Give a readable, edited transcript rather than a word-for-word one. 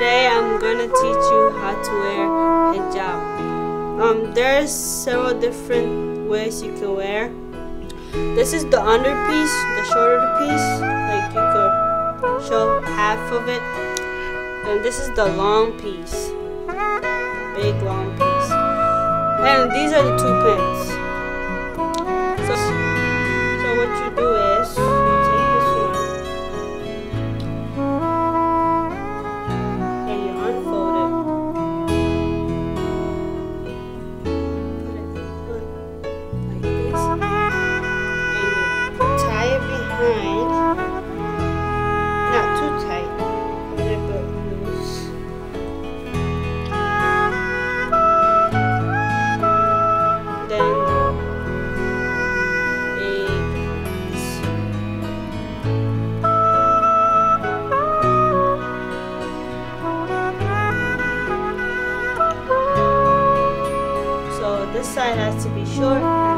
Today I'm gonna teach you how to wear hijab. There's several different ways you can wear. This is the underpiece, the shorter piece, like you could show half of it. And this is the long piece, big long piece. And these are the two pins. So what you do is you take this one and you unfold it. Put it like this, and you tie it behind. Not too tight, a little bit loose. Then this side has to be short.